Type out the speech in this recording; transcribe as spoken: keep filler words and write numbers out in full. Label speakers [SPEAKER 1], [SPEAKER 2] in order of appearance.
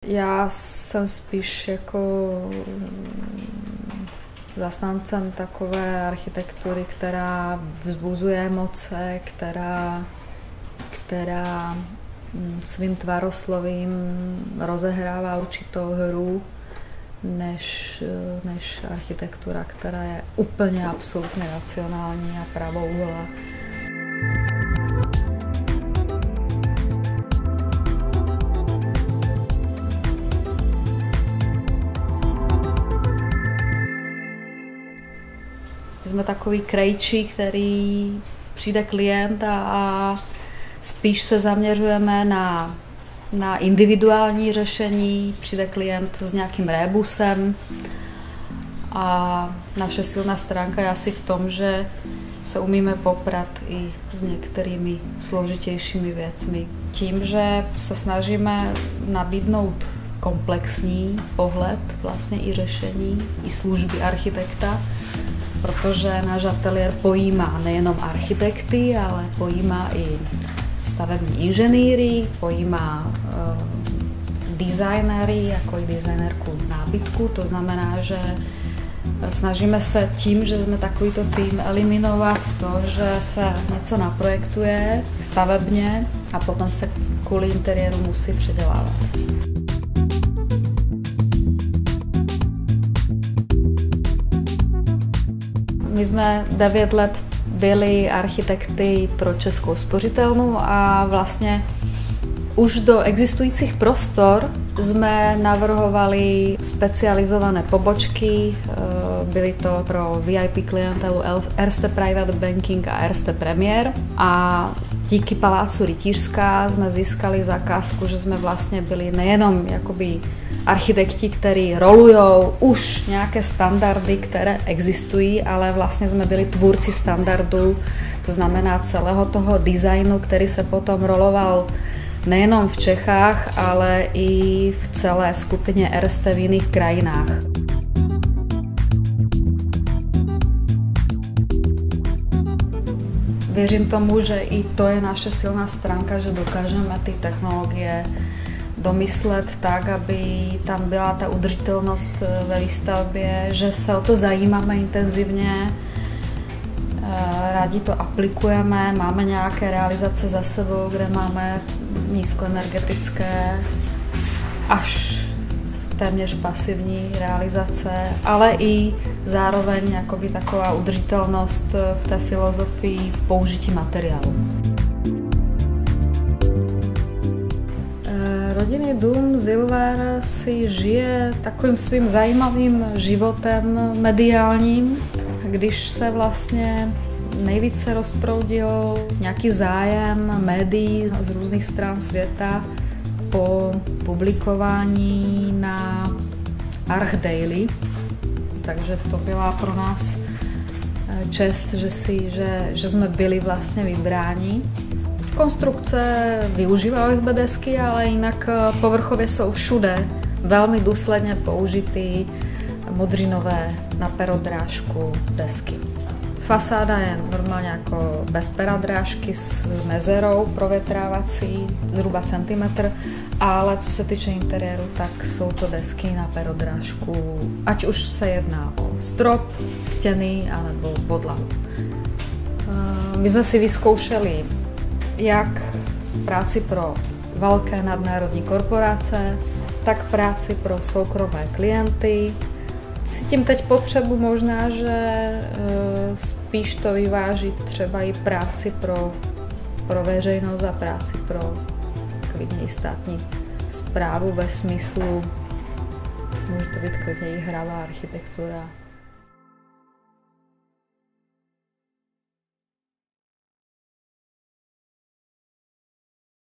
[SPEAKER 1] Já jsem spíš jako zastáncem takové architektury, která vzbuzuje emoce, která, která svým tvaroslovím rozehrává určitou hru, než, než architektura, která je úplně absolutně racionální a pravouhlá. Jsme takový krejčí, který přijde klient a, a spíš se zaměřujeme na, na individuální řešení. Přijde klient s nějakým rébusem a naše silná stránka je asi v tom, že se umíme poprat i s některými složitějšími věcmi. Tím, že se snažíme nabídnout komplexní pohled vlastně i řešení, i služby architekta, protože náš ateliér pojímá nejenom architekty, ale pojímá i stavební inženýry, pojímá uh, designéry, jako i designérku nábytku. To znamená, že snažíme se tím, že jsme takovýto tým, eliminovat to, že se něco naprojektuje stavebně a potom se kvůli interiéru musí předělávat. My jsme devět let byli architekty pro Českou spořitelnu a vlastně už do existujících prostor jsme navrhovali specializované pobočky. Byly to pro V I P klientelu Erste Private Banking a Erste Premier. A díky Palácu Rytířská jsme získali zakázku, že jsme vlastně byli nejenom jakoby architekti, kteří rolujou už nějaké standardy, které existují, ale vlastně jsme byli tvůrci standardů, to znamená celého toho designu, který se potom roloval nejenom v Čechách, ale i v celé skupině Erste v jiných krajinách. Věřím tomu, že i to je naše silná stránka, že dokážeme ty technologie domyslet tak, aby tam byla ta udržitelnost ve výstavbě, že se o to zajímáme intenzivně, rádi to aplikujeme, máme nějaké realizace za sebou, kde máme nízkoenergetické až téměř pasivní realizace, ale i zároveň jakoby taková udržitelnost v té filozofii v použití materiálu. Rodinný dům Zilver si žije takovým svým zajímavým životem mediálním, když se vlastně nejvíce rozproudil nějaký zájem médií z různých stran světa po publikování na ArchDaily. Takže to byla pro nás čest, že, si, že, že jsme byli vlastně vybráni. Konstrukce využívá O S B desky, ale jinak povrchově jsou všude velmi důsledně použity modřinové na perodrážku desky. Fasáda je normálně jako bez perodrážky s mezerou provětrávací, zhruba centimetr, ale co se týče interiéru, tak jsou to desky na perodrážku, ať už se jedná o strop, stěny anebo podlahu. My jsme si vyzkoušeli jak práci pro velké nadnárodní korporace, tak práci pro soukromé klienty. Cítím teď potřebu možná, že spíš to vyvážit třeba i práci pro, pro veřejnost a práci pro klidně i státní správu ve smyslu, může to být klidně i hravá architektura.